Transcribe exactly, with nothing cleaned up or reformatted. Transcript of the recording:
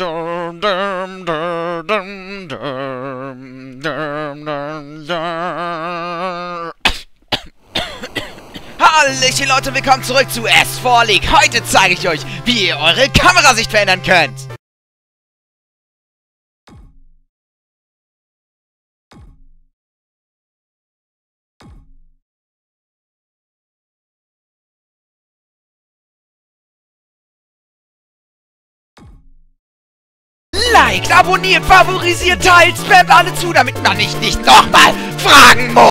Hallöchen Leute, willkommen zurück zu S vier League. Heute zeige ich euch, wie ihr eure Kamerasicht verändern könnt. Liked, abonniert, favorisiert, teilt, spammt alle zu, damit man mich nicht nochmal fragen muss.